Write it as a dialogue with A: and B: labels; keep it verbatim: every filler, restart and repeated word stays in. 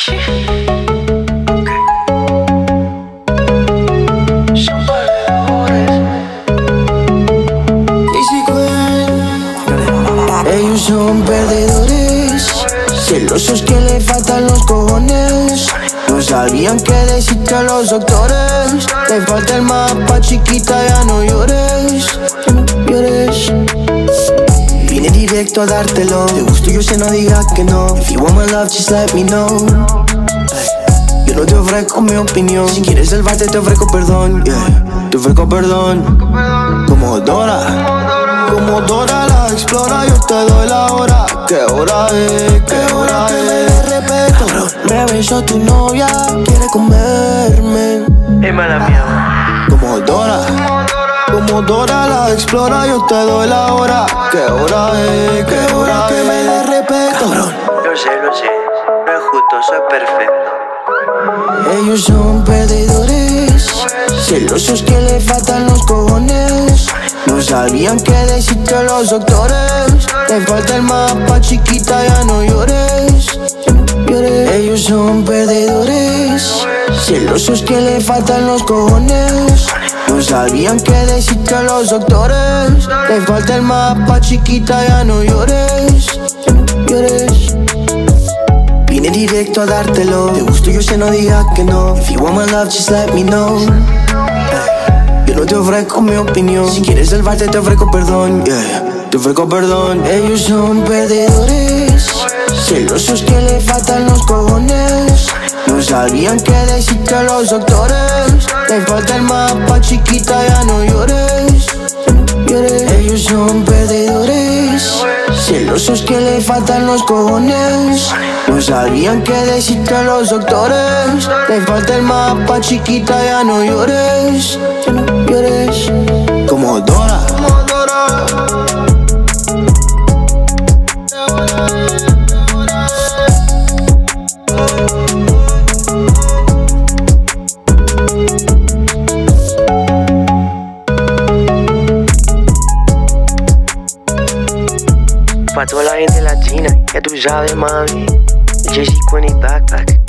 A: Shit. Okay. Son perdedores.
B: Daisy Queen. Ellos son perdedores, celosos que le faltan los cojones. No sabían qué decirte a los doctores. Te falta el mapa, chiquita, ya no llores. Ya no llores. Vine directo a dártelo. Te gusto, yo sé, no digas que no. If you want my love, just let me know. Yo no te ofrezco mi opinión. Si quieres salvarte, te ofrezco perdón, yeah. Te ofrezco perdón. Como Dora, como Dora la explora, yo te doy la hora. ¿Qué hora es? ¿Qué hora es? De respeto, me besó tu novia, quiere comerme.
A: Es mala mía.
B: Como Dora, como Dora la explora, yo te doy la hora. ¿Qué hora es? ¿Qué hora es? Que me de respeto.
A: Lo sé, lo sé. No es justo, soy perfecto.
B: Ellos son perdedores, celosos que le faltan los cojones. No sabían qué decirte a los doctores. Te falta el mapa, chiquita, ya no llores. Ya no llores. Ellos son perdedores, celosos que le faltan los cojones. No sabían qué decirte a los doctores. Te falta el mapa, chiquita, ya no llores. Ya no llores. Vine directo a dártelo. Te gusto, yo sé, no digas que no. If you want my love, just let me know. Yo no te ofrezco mi opinión. Si quieres salvarte, te ofrezco perdón, yeah. Te ofrezco perdón. Ellos son perdedores, celosos que le faltan los cojones. No sabían qué decirte a los doctores. Te falta el mapa, chiquita, ya no llores. Ya no llores. Ellos son perdedores, celosos que le faltan los cojones. No sabían qué decirte a los doctores. Te falta el mapa, chiquita, ya no llores. Ya no llores. Como Dora, como Dora.
A: Pa' toda la gente latina, ya tú sabes, mami. Daisy Queen y Backpack.